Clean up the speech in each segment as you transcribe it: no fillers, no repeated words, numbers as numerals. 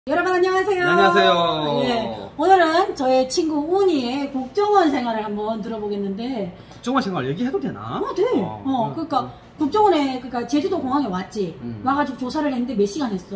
여러분 안녕하세요. 안녕하세요. 예, 오늘은 저의 친구 운이의 국정원 생활을 한번 들어보겠는데. 국정원 생활 얘기해도 되나? 돼. 그러니까 국정원에 그러니까 제주도 공항에 왔지. 와가지고 조사를 했는데 몇 시간 했어?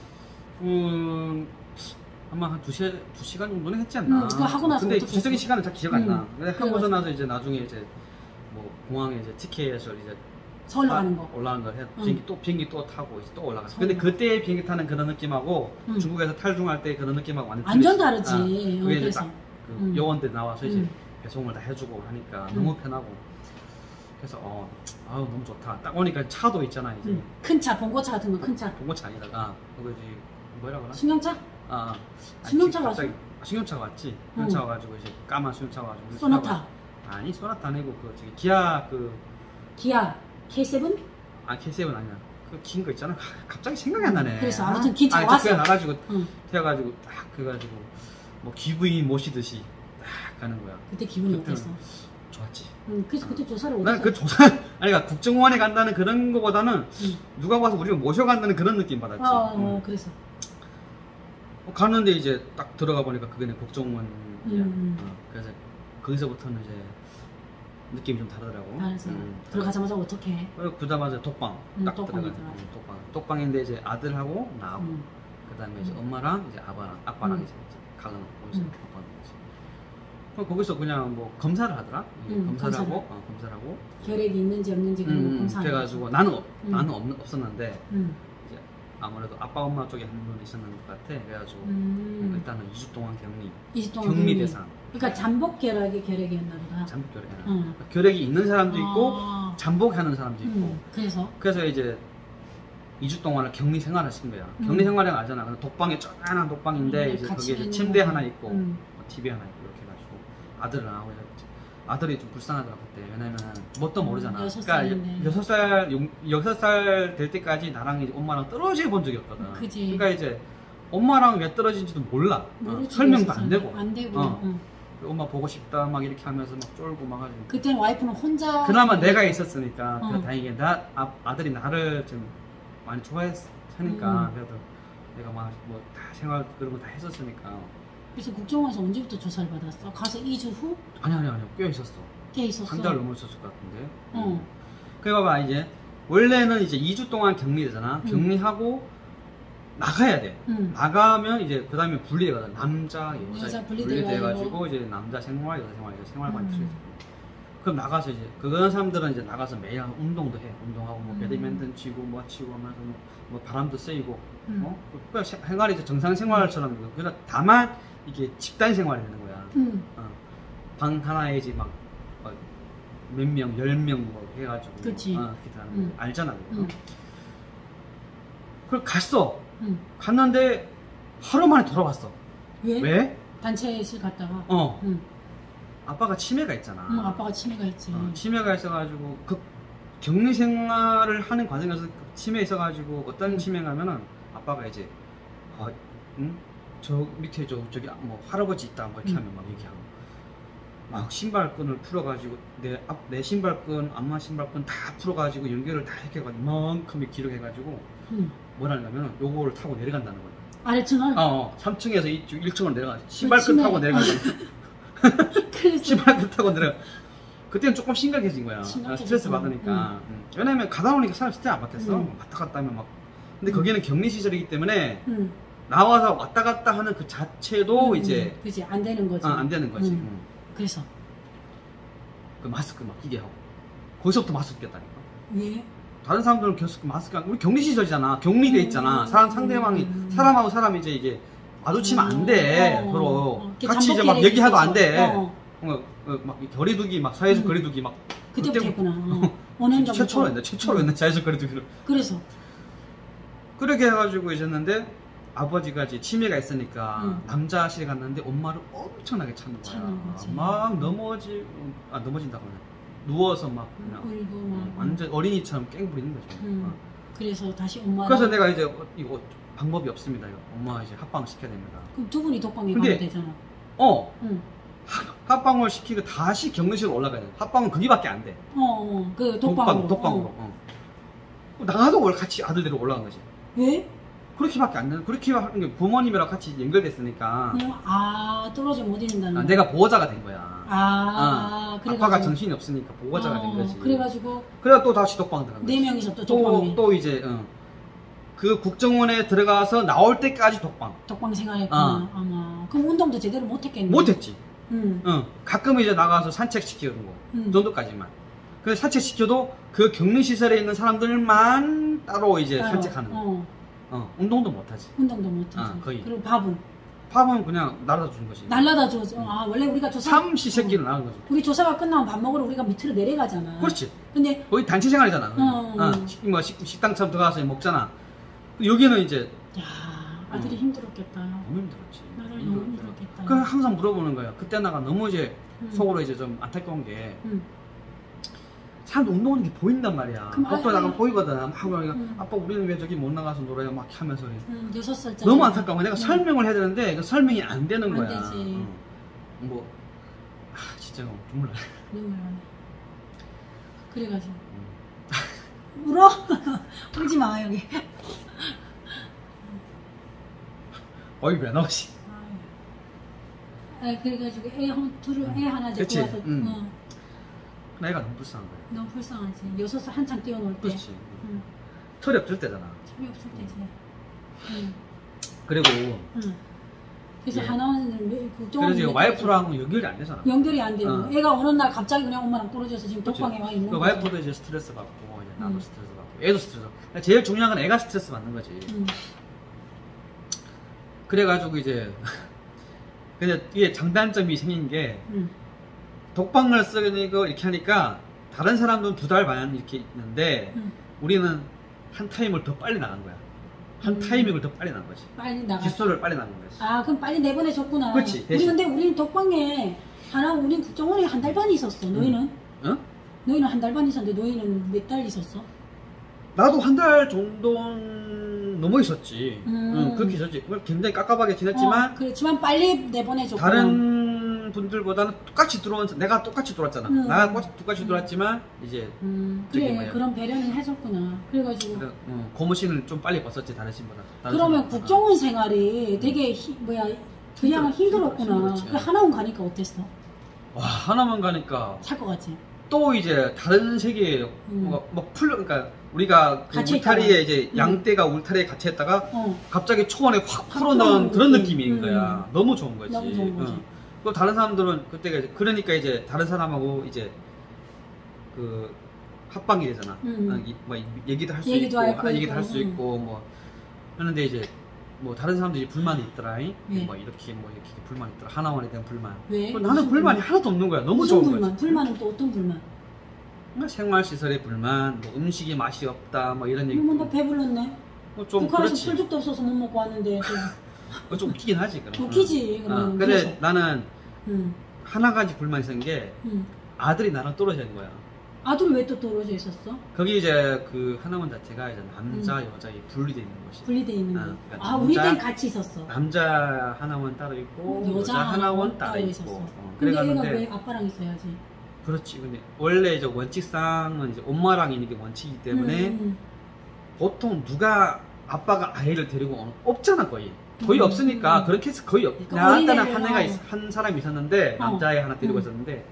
아마 한 2시간 정도는 했지 않나. 그거 하고 나서 근데 어떻게 구체적인 했어? 시간은 잘 기억 안 나. 근데 하고서 그래가지고. 나서 이제 나중에 이제 뭐 공항에 이제 티켓을 이제 서울 가는 거. 올라가는 걸 해. 비행기 또 타고 이제 또 올라갔어. 서울 근데 그때 비행기 타는 그런 느낌하고 중국에서 탈중할 때 그런 느낌하고 완전 다르지. 그게 이제 그래서. 딱 그 요원들 나와서 이제 배송을 다 해주고 하니까 너무 편하고. 그래서 아우 너무 좋다. 딱 오니까 차도 있잖아 이제. 큰 차, 봉고차 같은 거 큰 차. 봉고차 아니다가 그거지 뭐라고 하나? 승용차? 승용차가 왔어? 승용차가 왔지. 승용차 와가지고 이제 까만 승용차 와가지고. 소나타. 아니 소나타 아니고 그 저기 기아 기아 K7? K7 아니야. 그 긴 거 있잖아. 갑자기 생각이 안 나네. 그래서 아무튼 기차 왔어. 그래 나가지고 태워가지고 딱 그래가지고 뭐 기부인 모시듯이 딱 가는 거야. 그때 기분이 어땠어? 좋았지. 그래서 그때 조사를 어디서? 난 그 조사 아니 그러니까 국정원에 간다는 그런 거보다는 누가 와서 우리가 모셔간다는 그런 느낌 받았지. 그래서 갔는데 이제 딱 들어가 보니까 그게 국정원이야. 그래서 거기서부터는 이제 느낌이 좀 다르더라고. 알았어. 들어가자마자 어떻게 해? 그러자마자 독방 딱 들어가서 독방인데 이제 아들하고 나하고 그다음에 이제 엄마랑 이제 아빠랑 이제 가는 거기서 독방 거지. 그럼 거기서 그냥 뭐 검사를 하더라. 검사를 하고 결핵이 있는지 없는지 그런 거 검사. 그래가지고 나는 없었는데 이제 아무래도 아빠 엄마 쪽에 한 분 있었는 것 같아. 그래가지고 일단은 2주 동안 격리 대상. 그러니까 잠복 결핵이었나 보다. 잠복 결핵. 결핵이 있는 사람도 있고 잠복하는 사람도 있고. 그래서 이제 2주 동안을 격리 생활을 하신 거야. 격리 생활을 알잖아. 독방에 쪼잔한 독방인데 이제 거기에 이제 침대 하나 있고 뭐 TV 하나 있고 이렇게 해가지고 아들을 나오고 아들이 좀 불쌍하더라 그때. 왜냐면 뭣도 모르잖아. 6살인데. 그러니까 6살 될 때까지 나랑 이제 엄마랑 떨어져 본 적이 없거든. 그치. 그러니까 이제 엄마랑 왜 떨어진지도 몰라. 설명도 안 되고. 엄마 보고 싶다 막 이렇게 하면서 막 쫄고 막 하지. 그때는 와이프는 혼자. 그나마 내가 있었으니까 다행히 아들이 나를 좀 많이 좋아했으니까 그래도 내가 막 뭐 다 생활 그런 거 다 했었으니까. 그래서 국정원에서 언제부터 조사를 받았어? 가서 2주 후? 아니 꽤 있었어. 꽤 있었어. 한 달 넘었었을 것 같은데. 그래 봐봐 이제 원래는 이제 2주 동안 격리되잖아. 격리하고 나가야 돼. 나가면 이제 그 다음에 분리되거든. 남자, 여자 분리돼가지고 이제 남자 생활, 여자 생활, 생활관이 틀어지고. 그럼 나가서 이제 그런 사람들은 이제 나가서 매일 운동도 해. 운동하고 뭐 배드민턴 치고 뭐 치고 하면서 뭐 바람도 쐬고. 생활이 이제 정상 생활처럼. 그러나 다만 이게 집단 생활이 되는 거야. 방 하나에 이제 막 몇 명, 10명 뭐 해가지고. 그치. 알잖아. 그걸 갔어. 갔는데 하루 만에 돌아왔어. 왜? 단체실 갔다가. 아빠가 치매가 있잖아. 아빠가 치매가 있지. 치매가 있어가지고 그 격리 생활을 하는 과정에서 치매 있어가지고 어떤 치매가면은 아빠가 이제 저 밑에 저기 뭐 할아버지 있다 뭐 이렇게 하면 막 얘기하고 막 신발끈을 풀어가지고 내 신발끈, 엄마 신발끈 다 풀어가지고 연결을 다 해가지고 이만큼의 기록해가지고 뭐라냐면 요거를 타고 내려간다는 거야. 아래층을? 3층에서 1층으로 내려가. 신발끈 타고 내려가. 신발끈 타고 내려가. 그때는 조금 심각해진 거야. 스트레스 받으니까. 왜냐면 가다 오니까 사람 스트레스 안 받겠어. 왔다 갔다 하면 막. 근데 거기는 격리 시설이기 때문에 나와서 왔다 갔다 하는 그 자체도 이제 그치 안 되는 거지. 안 되는 거지. 그래서 그 마스크 막 끼게 하고 거기서부터 마스크 꼈다니까. 왜? 다른 사람들은 계속 마스크 안, 우리 격리 시설이잖아. 격리돼 있잖아. 상대방이 사람하고 사람이 이제 이게 마주치면 안 돼. 서로 같이 이제 막 얘기하도 안 돼. 막 거리두기 막 사회적 거리두기 막 그때부터 했구나. 최초로 했네 사회적 거리두기를. 그래서 그렇게 해가지고 있었는데 아버지가 이제 치매가 있으니까 남자실에 갔는데 엄마를 엄청나게 찾는 거야. 막 넘어진다고 하네. 누워서 막 그냥 울고 막 완전 어린이처럼 깽부리는 거죠. 그래서 다시 엄마. 그래서 내가 이제 이거 방법이 없습니다. 이거. 엄마 이제 합방 시켜야 됩니다. 그럼 두 분이 독방에 가면 되잖아. 합방을 시키고 다시 격리실로 올라가야 돼. 합방은 거기밖에 안 돼. 그 독방으로. 독방으로. 나도 원래 같이 아들들이 올라간 거지. 왜? 그렇게밖에 안 되는, 그렇게 하는 게 부모님이랑 같이 연결됐으니까. 떨어져 못 있는다는. 내가 보호자가 된 거야. 그래가지고. 아빠가 정신이 없으니까 보호자가 된 거지. 그래가지고. 그래가 또 다시 독방 들어간 거지. 4명이서 또 독방에. 또 이제, 그 국정원에 들어가서 나올 때까지 독방. 독방 생활했구나. 아마. 그럼 운동도 제대로 못했겠네. 못했지. 가끔 이제 나가서 산책시키는 거. 그 정도까지만. 그래서 산책시켜도 그 격리시설에 있는 사람들만 따로 이제 산책하는 거. 운동도 못하지. 운동도 못하지. 거의. 그리고 밥은? 밥은 그냥 날라다 주는 거지. 날라다 줘. 원래 우리가 조사. 삼시세끼를 나가는 거지. 우리 조사가 끝나면 밥 먹으러 우리가 밑으로 내려가잖아. 그렇지. 근데 거의 단체 생활이잖아. 뭐 식당처럼 들어가서 먹잖아. 여기는 이제. 야, 아들이 힘들었겠다. 너무 힘들었지. 아들이 너무 힘들었겠다. 그래서 항상 물어보는 거야. 그때 나가 너무 이제 속으로 이제 좀 안타까운 게. 사람들 운동하는 게 보인단 말이야. 밖으로 나가면 보이거든. 아빠 우리는 왜 저기 못 나가서 놀아요? 막 하면서. 6살짜리. 너무 안타까운 거야. 내가 설명을 해야 되는데 그 설명이 안 되는 거야. 안 되지. 진짜 눈물 나. 눈물 나네. 그래가지고. 울어? 울지 마, 여기. 어이, 왜 나오지? 그래가지고 애 하나 데리고 와서. 애가 너무 불쌍한 거야. 너무 불쌍하지. 6살 한창 뛰어놀 때. 그렇지. 철이 없을 때잖아. 철이 없을 때지. 그리고. 그래서 하나는 그래서 와이프랑 연결이 안 되잖아. 연결이 안 되고. 애가 어느 날 갑자기 그냥 엄마랑 떨어져서 지금 독방에 와 있는 거야. 와이프도 이제 스트레스 받고, 이제 나도 스트레스 받고, 애도 스트레스 받고. 제일 중요한 건 애가 스트레스 받는 거지. 그래가지고 이제 근데 이게 장단점이 생긴 게 독방을 쓰고 이렇게 하니까 다른 사람들은 2달 반 이렇게 있는데 우리는 한 타임을 더 빨리 나간 거야. 한 타이밍을 더 빨리 나간 거지. 빨리 나가. 기소를 빨리 나간 거지. 그럼 빨리 내보내줬구나. 그렇지. 근데 우리는 독방에 우린 국정원에 한 달 반 있었어. 너희는? 너희는 한 달 반 있었는데 너희는 몇 달 있었어? 나도 한 달 정도는 넘어 있었지. 그렇게 있었지. 굉장히 깝깝하게 지냈지만. 그렇지만 빨리 내보내줬구나. 다른 분들보다는 똑같이 내가 똑같이 들어왔잖아. 나가 똑같이 들어왔지만, 이제. 그래, 그런 배려는 해줬구나. 그래가지고. 고무신을 좀 빨리 벗었지, 다른 신보다. 그러면 국정원 생활이 되게, 그냥 힘들었구나. 하나원 가니까 어땠어? 와, 하나만 가니까. 살 것 같지? 또 이제 다른 세계에, 그러니까 우리가 그 울타리에 이제 양떼가 울타리에 갇혀 있다가 갑자기 초원에 확 풀어넣은 그런 느낌인 거야. 너무 좋은 거지. 너무 좋은 거지. 또 다른 사람들은 그때가 이제 그러니까 이제 다른 사람하고 이제 그 합방이 되잖아. 뭐 얘기도 할 수 있고, 얘기도 할 수 있고 뭐 하는데 이제 뭐 다른 사람들이 불만이 있더라. 뭐 이렇게 불만이 있더라. 하나원에 대한 불만. 왜? 나는 불만이 하나도 없는 거야. 너무 좋은 불만? 거지. 불만은 또 어떤 불만? 생활시설의 불만, 뭐 음식이 맛이 없다, 뭐 이런 얘기. 나 배불렀네. 좀 북한에서 그렇지. 풀죽도 없어서 못 먹고 왔는데. 좀 웃기긴 하지. 그럼. 웃기지. 근데 나는 하나 가지 불만이 있었는 게 아들이 나랑 떨어져 있는 거야. 아들이 왜 또 떨어져 있었어? 거기 이제 그 하나원 자체가 이제 남자, 여자 분리되어 있는 곳이. 분리되어 있는 거. 그러니까 우리 땐 같이 있었어. 남자 하나원 따로 있고 여자 하나원 따로 있고. 근데 얘가 왜 아빠랑 있어야지? 그렇지. 근데 원래 이제 원칙상은 이제 엄마랑 있는 게 원칙이기 때문에 보통 누가 아빠가 아이를 데리고 없잖아 거의. 없으니까 그런 케이스 거의 없. 나한테는 한 사람이 있었는데 남자애 하나 데리고 있었는데.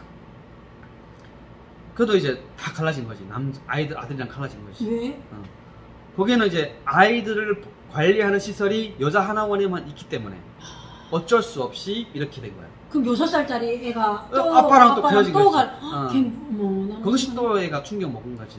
그래도 이제 다 갈라진 거지. 아들이랑 갈라진 거지. 왜? 거기는 이제 아이들을 관리하는 시설이 여자 하나원에만 있기 때문에 어쩔 수 없이 이렇게 된 거야. 그럼 6살짜리 애가 또 아빠랑 또 헤어진 거지. 그것이 또 애가 충격 먹은 거지.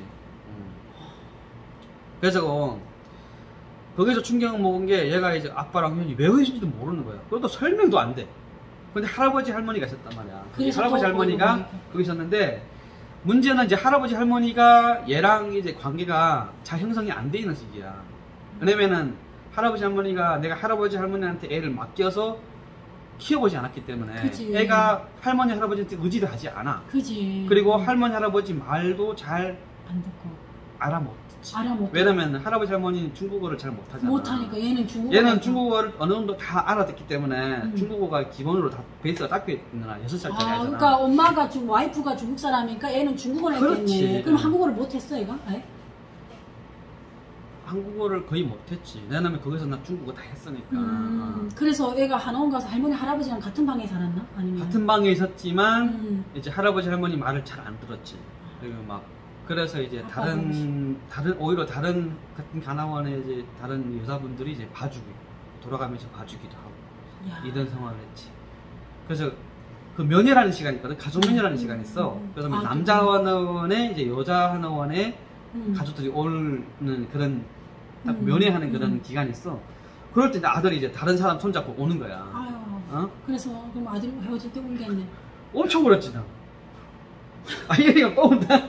그래서 거기서 충격 먹은 게 얘가 이제 아빠랑 형이 왜 헤어진지도 모르는 거야. 그것도 설명도 안 돼. 근데 할아버지 할머니가 있었단 말이야. 할아버지 할머니가 거기 있었는데 문제는 이제 할아버지 할머니가 얘랑 이제 관계가 잘 형성이 안 돼 있는 시기야. 왜냐면은 할아버지 할머니가 내가 할아버지 할머니한테 애를 맡겨서 키워보지 않았기 때문에 그치. 애가 할머니 할아버지한테 의지를 하지 않아. 그치. 그리고 할머니 할아버지 말도 잘 안 듣고 알아먹지. 왜냐면 할아버지 할머니는 중국어를 잘 못하잖아. 못하니까 얘는 중국어를 어느 정도 다 알아듣기 때문에 중국어가 기본으로 다 베이스가 닦여 있는 6살짜리 아이잖아. 그러니까 엄마가 와이프가 중국 사람이니까 얘는 중국어를 했겠네. 그럼 한국어를 못했어 얘가? 한국어를 거의 못했지. 왜냐면 거기서 나 중국어 다 했으니까. 그래서 애가 한원 가서 할머니 할아버지랑 같은 방에 살았나? 아니면 같은 방에 있었지만 이제 할아버지 할머니 말을 잘 안 들었지. 그리고 막 그래서 이제 다른 오히려 다른 같은 가나원의 이제 다른 여자분들이 이제 봐주고 돌아가면서 봐주기도 하고 야. 이런 상황을 했지. 그래서 그 면회라는 시간이 있거든. 가족 면회라는 시간이 있어. 그래서 남자 하나원에 이제 여자 하나원에 가족들이 오는 그런 딱 면회하는 그런 기간이 있어. 그럴 때 아들이 이제 다른 사람 손잡고 오는 거야. 아유. 어? 그래서 그럼 아들이 헤어질 때 울겠네. 엄청 울었지 나. 얘가 또 온다.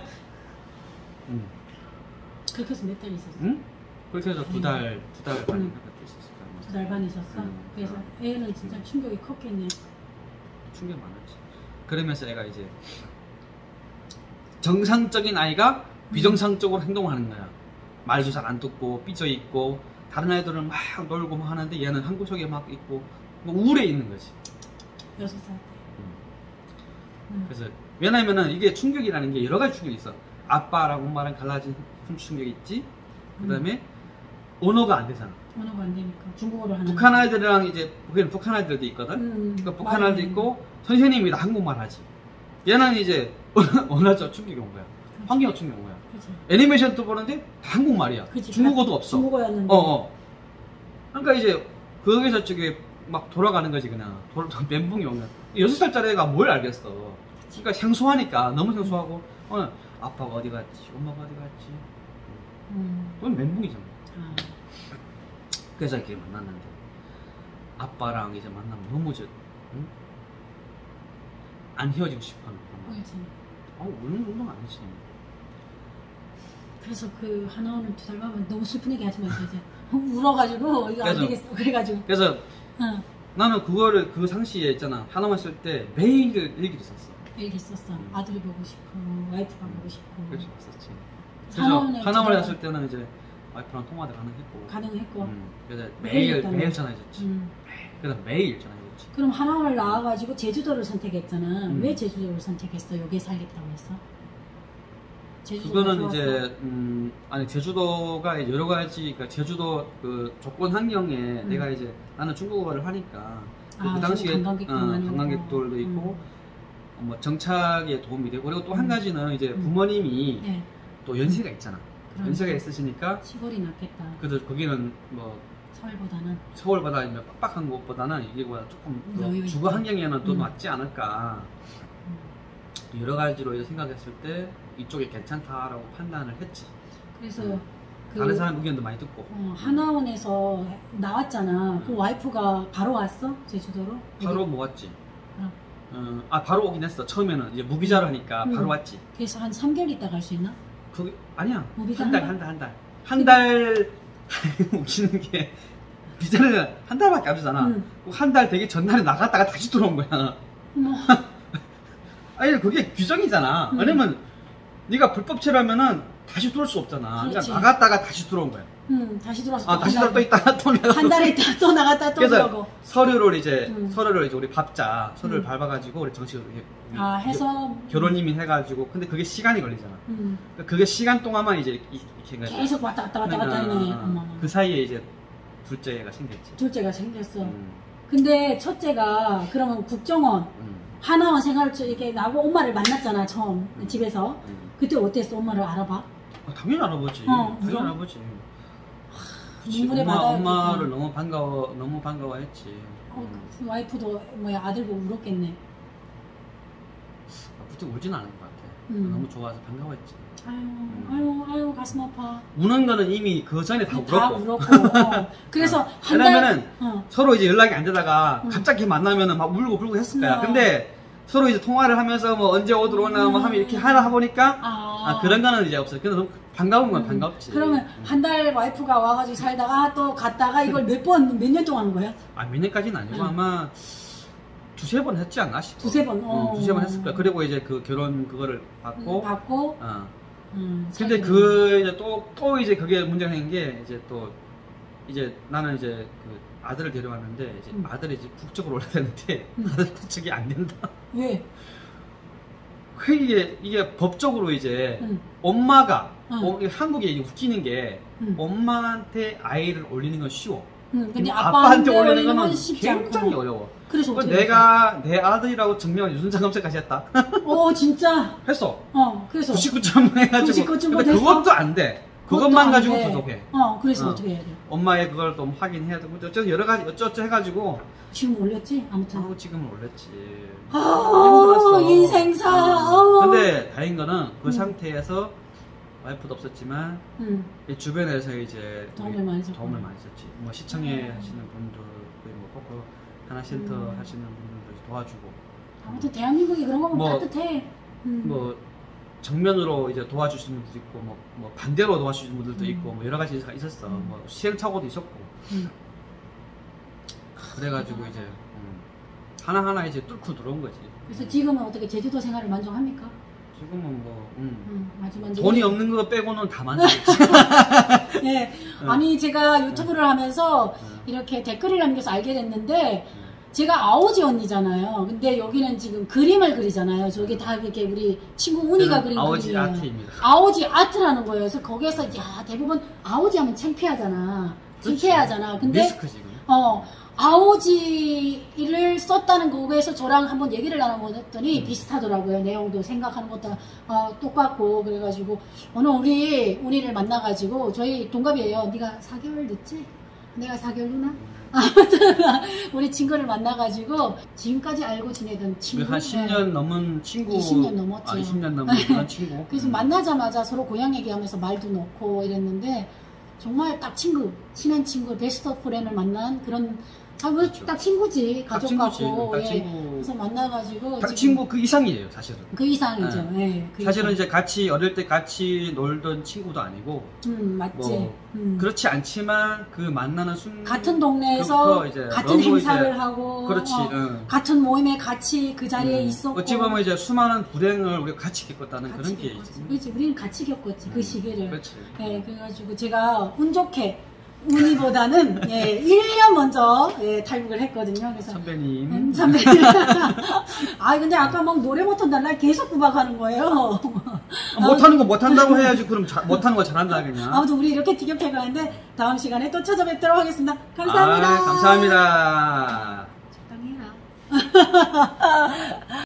그렇게 해서 몇 달 있었어? 응? 그렇게 해서 두 달 반인가 그때 있었을 거야. 2달 반 있었어? 그래서 애는 진짜 충격이 컸겠네. 충격 많았지. 그러면서 애가 이제 정상적인 아이가 비정상적으로 행동하는 거야. 말도 잘 안 듣고 삐져 있고 다른 아이들은 막 놀고 막 하는데 얘는 한국 속에 막 있고 뭐 우울해 있는 거지. 6살 때. 그래서 왜냐면은 이게 충격이라는 게 여러 가지 충격이 있어. 아빠랑 엄마랑 갈라진 충격이 있지. 그 다음에 언어가 안 되잖아. 언어가 안 되니까 중국어를 하는. 북한 아이들이랑 이제 거기는 북한 아이들도 있거든. 그러니까 북한 아이들도 있고 선생님이 다 한국말 하지. 얘는 이제 언어적 충격이 온 거야. 환경적 충격이 온 거야. 그치. 애니메이션도 보는데 다 한국말이야. 그치. 중국어도 없어. 중국어였는데. 그러니까 이제 거기서 저기 막 돌아가는 거지 그냥. 멘붕이 온 거야. 6살짜리 애가 뭘 알겠어. 그러니까 생소하니까 너무 생소하고 아빠가 어디 갔지, 엄마가 어디 갔지. 그건 멘붕이잖아. 그래서 이렇게 만났는데 아빠랑 이제 만나면 너무 안 헤어지고 싶어. 그렇지. 우는 정도는 아니지. 그래서 그 하나원을 2달 가면 너무 슬픈 얘기 하지 마세요. 이제 울어가지고 이거 안 되겠어. 그래가지고. 그래서 나는 그거를 그 상시에 있잖아. 하나만 쓸 때 매일 일기를 썼어. 일기 썼어. 아들이 보고 싶고 와이프가 보고 싶고. 그렇지 썼지. 그래서 하나만 했을 때는 이제 와이프랑 통화도 가능했고. 그래서 매일 전화해줬지. 그래서 매일 전화해줬지. 그럼 하나원을 나와가지고 제주도를 선택했잖아. 왜 제주도를 선택했어? 여기에 살겠다고 했어? 그거는 이제 아니 제주도가 여러 가지 그러니까 제주도 그 조건 환경에 내가 이제 나는 중국어를 하니까 그 당시에 관광객들도 있고 뭐 정착에 도움이 되고 그리고 또 한 가지는 이제 부모님이 또 연세가 있잖아. 그러니까. 연세가 있으시니까 시골이 낫겠다. 그래서 거기는 뭐 서울보다 빡빡한 곳보다는 이게 조금 주거 환경에는 또 맞지 않을까. 여러 가지로 생각했을 때 이쪽이 괜찮다라고 판단을 했지. 그래서 다른 사람 의견도 많이 듣고. 하나원에서 나왔잖아. 그 와이프가 바로 왔어? 제주도로? 바로 못 왔지. 바로 오긴 했어. 처음에는 이제 무비자로 하니까 바로 왔지. 그래서 한 3개월 있다 갈 수 있나? 그게 아니야. 한 한 달 웃기는 게 비자를 한 달밖에 안 주잖아. 한 달 되기 전날에 나갔다가 다시 들어온 거야. 아니 그게 규정이잖아. 왜냐면 네가 불법 체류하면은 다시 들어올 수 없잖아. 그러니까 나갔다가 다시 들어온 거야. 다시 들어와서 다시 들어 또 있다가 또 나갔다. 한 달에 있다가 또 나갔다 또 들어오고. 서류를 이제 우리 밥자 서류를 밟아가지고 우리 정식으로 해서 결혼이민 해가지고 근데 그게 시간이 걸리잖아. 그러니까 그게 시간 동안만 이제 이렇게 계속 왔다 갔다 했네. 그 사이에 이제 둘째가 생겼지. 둘째가 생겼어. 근데 첫째가 그러면 국정원 하나원 생활을 이렇게 나고 엄마를 만났잖아 처음 집에서. 그때 어땠어? 엄마를 알아봐? 당연히 알아보지. 당연히 알아보지. 엄마를 너무 반가워했지. 와이프도 아들 보고 울었겠네. 그때 울진 않은 것 같아. 너무 좋아서 반가워했지. 아유 가슴 아파. 우는 거는 이미 그 전에 다 울었고. 그래서 왜냐면은 서로 이제 연락이 안 되다가 갑자기 만나면은 막 울고 불고 했을 거야. 근데 서로 이제 통화를 하면서 뭐 언제 오나 뭐 하면 이렇게 하다 보니까 그런 거는 이제 없어요. 근데 너무 반가운 건 반갑지. 그러면 한 달 와이프가 와가지고 살다가 또 갔다가 이걸 몇 년 동안 한 거야? 몇 년까지는 아니고 아마 2-3번 했지 않나 싶어. 2-3번 했을 거야. 그리고 이제 그 결혼 그거를 받고. 근데 이제 또 이제 그게 문제가 생긴 게 이제 또 이제 나는 이제 그 아들을 데려왔는데 이제 아들이 이제 국적으로 올라야 되는데 아들 국적이 안 된다. 왜? 이게 법적으로 이제 엄마가 한국에 이제 웃기는 게 엄마한테 아이를 올리는 건 쉬워. 근데 아빠한테 올리는 거는 쉽지 굉장히 않고. 어려워. 그래서 내가 내 아들이라고 증명한 유전자검사까지 했다. 진짜. 했어. 그래서 99.5 해가지고. 99.5 근데 됐어? 그것도 안 돼. 그것만 가지고 부족해. 그래서 어떻게 해야 돼? 엄마의 그걸 또 확인해야 되고 어쩌고 여러 가지 어쩌고 해가지고. 지금 올렸지? 아무튼. 지금은 올렸지. 인생사. 근데 다행인 거는 그 상태에서 와이프도 없었지만 주변에서 이제 도움을 많이 줬지. 뭐 시청에 하시는 분들, 뭐 포크 하나센터 하시는 분들도 도와주고. 아무튼 대한민국이 그런 거 보면 뭐, 따뜻해. 뭐 정면으로 이제 도와주시는 분들도 있고, 뭐 반대로 도와주시는 분들도 있고, 뭐 여러 가지가 있었어. 뭐 시행착오도 있었고. 그래가지고 이제 하나하나 이제 뚫고 들어온 거지. 그래서 지금은 어떻게 제주도 생활을 만족합니까? 지금은 뭐 아주 돈이 없는 거 빼고는 다 만족했지. 네. 아니 제가 유튜브를 하면서 이렇게 댓글을 남겨서 알게 됐는데 제가 아오지 언니잖아요. 근데 여기는 지금 그림을 그리잖아요. 저게 다 이렇게 우리 친구 운이가 그린 아오지 그림이에요. 아트입니다. 아오지 아트라는 거예요. 그래서 거기에서 야 대부분 아오지 하면 창피하잖아. 창피하잖아. 근데 리스크 지금. 아오지를 썼다는 거에서 저랑 한번 얘기를 나눠보더니 비슷하더라고요. 내용도 생각하는 것도 똑같고. 그래가지고 오늘 우리 운이를 만나가지고 저희 동갑이에요. 네가 4개월 늦지? 내가 4개월 누나? 아무튼 우리 친구를 만나가지고 지금까지 알고 지내던 친구 한 10년 넘은 친구. 20년 넘었죠. 20년 넘은 그런 친구. 그래서 만나자마자 서로 고향 얘기하면서 말도 놓고 이랬는데 정말 딱 친구, 친한 친구, 베스트 프렌을 만난 그런 그렇죠. 딱 친구지, 가족 같고. 딱 친구. 그래서 만나가지고 딱 친구 그 이상이에요, 사실은. 그 이상이죠. 그 사실은 이상. 이제 같이 어릴 때 같이 놀던 친구도 아니고. 맞지. 그렇지 않지만 그 만나는 순간 같은 동네에서 같은 행사를 하고. 그렇지. 같은 모임에 같이 그 자리에 있었고. 어찌 보면 이제 수많은 불행을 우리가 같이 겪었다는 그런 게 있지. 그렇지, 우리는 같이 겪었지 그 시기를. 그렇지. 그래가지고 제가 운 좋게. 운이보다는 1년 먼저 탈북을 했거든요. 그래서 선배님. 근데 아까 막 노래 못한다 날 계속 구박하는 거예요. 못하는 거 못한다고 해야지. 그럼 못하는 거 잘한다 그냥. 아무튼 우리 이렇게 티격태격 하는데 다음 시간에 또 찾아뵙도록 하겠습니다. 감사합니다. 감사합니다. 적당히 해라.